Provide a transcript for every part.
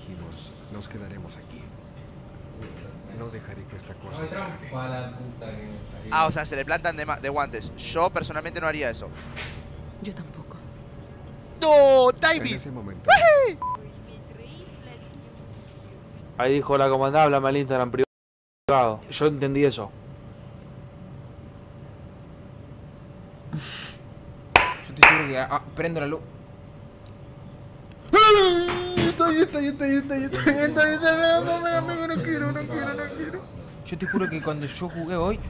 dijimos, nos quedaremos aquí. No dejaré que esta cosa... Ah, o sea, se le plantan de guantes. Yo personalmente no haría eso. Yo tampoco. ¡No! En ¡Timing! ese momento... Ahí dijo la comandante, háblame al Instagram privado. Yo entendí eso. Yo te juro que prendo la luz. Amigo, no quiero. Yo te juro que cuando yo jugué hoy...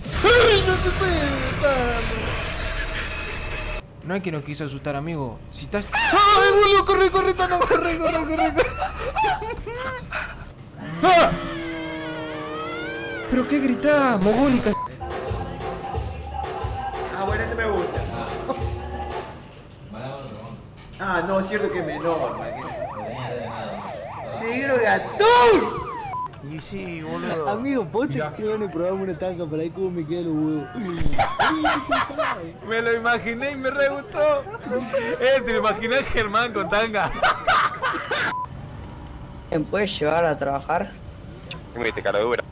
No es que nos quiso asustar, amigo. Si estás... ¡Ay, boludo! ¡Corre, Tano! ¡Corre! ¡Ah! ¿Pero qué gritás, mogólica? Ah, bueno, este me gusta. Ah, no, es cierto que es menor. ¡Negro gatón! Y sí, boludo. Amigo, ponte que van a probarme una tanga para ahí como me quedan los huevos. Me lo imaginé y me re gustó. ¿Te lo imaginás Germán con tanga? ¿Me puedes llevar a trabajar? Me diste cara dura.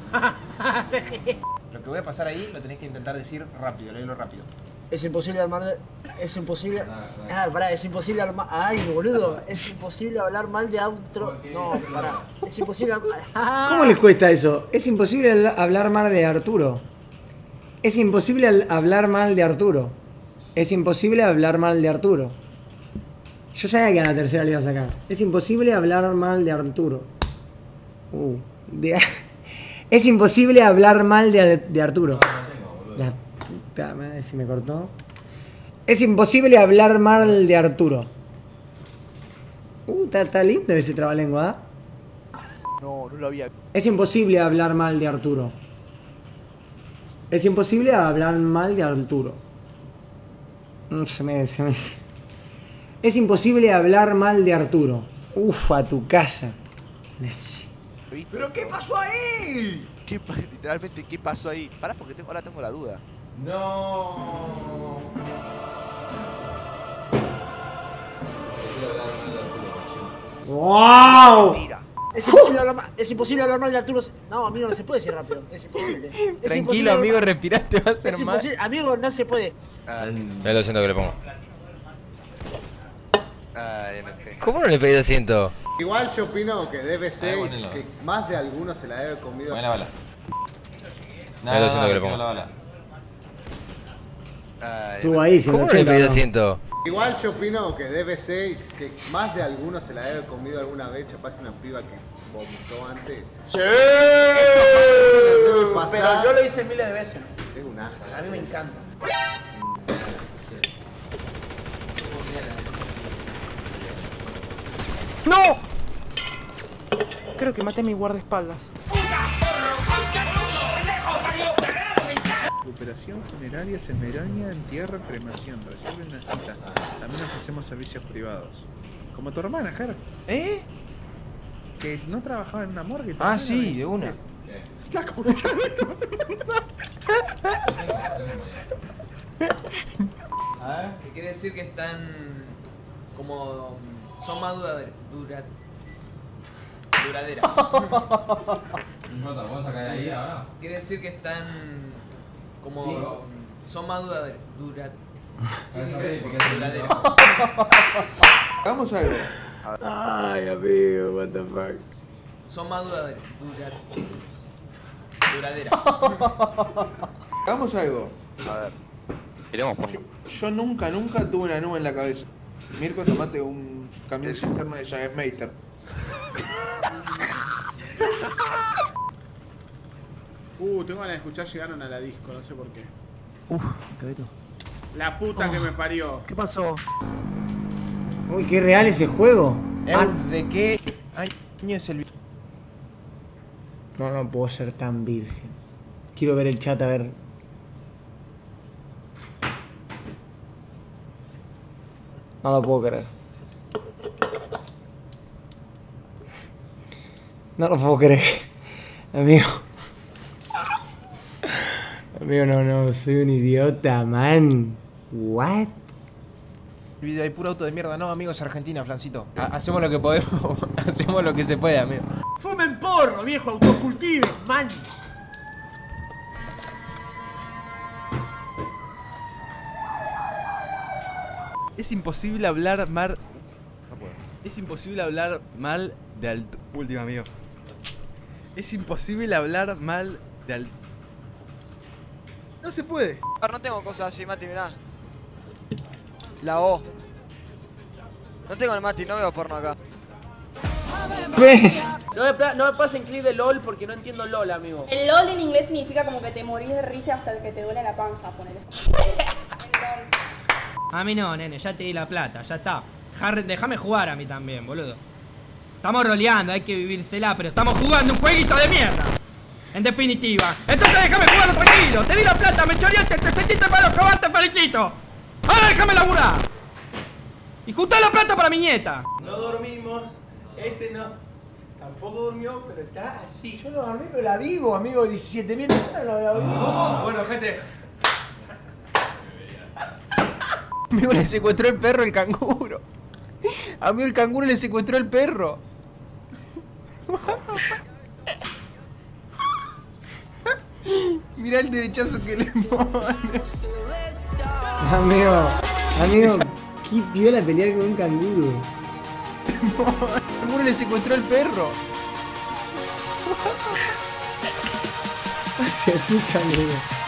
Lo que voy a pasar ahí lo tenés que intentar decir rápido, léelo rápido. Es imposible armar. Es imposible. Pará, es imposible armar. Ay, boludo. Es imposible hablar mal de otro. No, pará. Es imposible. ¿Cómo les cuesta eso? Es imposible hablar mal de Arturo. Es imposible hablar mal de Arturo. Es imposible hablar mal de Arturo. Yo sabía que a la tercera le iba a sacar. Es imposible hablar mal de Arturo. Es imposible hablar mal de Arturo. La puta madre, si me cortó. Es imposible hablar mal de Arturo. Está lindo ese trabalengua, No lo había. Es imposible hablar mal de Arturo. Es imposible hablar mal de Arturo. Es imposible hablar mal de Arturo. A tu casa. ¿Pero qué pasó ahí? Literalmente, ¿qué pasó ahí? Pará, porque ahora tengo la duda. No. ¡Wow! Mentira. Es imposible hablar mal de Arturo. No, amigo, no se puede decir rápido. Es imposible. Tranquilo, amigo, respirate, va a ser mal. Amigo, no se puede. Me lo siento que le pongo. ¿Cómo no le pedí asiento? Igual yo opino que debe ser que más de alguno se la debe haber comido. Buena bala. Me lo siento que le pongo. Estuvo ahí, ¿Cómo no le pedí asiento? Igual yo opino que debe ser que más de alguno se la debe haber comido alguna vez. Capaz una piba que vomitó antes. ¡Sí! Debe pasar. Pero yo lo hice miles de veces. Es un asco. A mí me encanta. ¡No! Creo que maté a mi guardaespaldas. Operación funeraria, Semeraña, entierro, cremación. Resuelve una cita. También ofrecemos servicios privados. Como tu hermana, Ger. ¿Eh? Que no trabajaba en una morgue. Ah, sí, de una. La concha de tu ¿Qué quiere decir que están como... son más duraderas? No, ¿vamos a caer ahí ahora? Quiere decir que están como... Sí. son más duraderas. Hagamos algo. Ay, amigo, what the fuck. Son más duraderas. Hagamos algo. A ver. Iremos por... Yo nunca tuve una nube en la cabeza. Mirko, tomate un camión cisterna de Jagesmeister. Tengo ganas de escuchar Llegaron a la disco, no sé por qué. Cabeto. La puta que me parió. ¿Qué pasó? Uy, qué real ese juego. ¿De qué año es el... No puedo ser tan virgen. Quiero ver el chat, a ver. No lo puedo creer. No lo puedo creer. Amigo. Amigo, no, soy un idiota, man. What? Video hay puro auto de mierda. No, amigos, Argentina, Flancito. Hacemos lo que podemos. Hacemos lo que se puede, amigo. ¡Fumen porro, viejo! ¡Autocultiven, man! Es imposible hablar mal. No puedo. Es imposible hablar mal de altura. Última, amigo. Es imposible hablar mal de altura. No se puede. No tengo cosas así, Mati, mirá. La O. No tengo el Mati, no veo porno acá. No me pasen clip de LOL porque no entiendo LOL, amigo. El LOL en inglés significa como que te morís de risa hasta que te duele la panza, ponele. A mí no, nene, ya te di la plata, ya está. Déjame jugar a mí también, boludo. Estamos roleando, hay que vivírsela, pero estamos jugando un jueguito de mierda. En definitiva. Entonces déjame jugarlo tranquilo. Te di la plata, me choreaste, te sentiste mal escobar, te felicito. Ahora déjame laburar. Y juntá la plata para mi nieta. No dormimos. Este no. Tampoco durmió, pero está así. Yo no dormí, pero la vivo, amigo. 17.000 personas no la vivo. Bueno, gente. Amigo, le secuestró el perro el canguro. Amigo, el canguro le secuestró el perro. Mirá el derechazo que le pone. Amigo, qué piola pelear con un canguro. El canguro le secuestró el perro. Se asusta, amigo.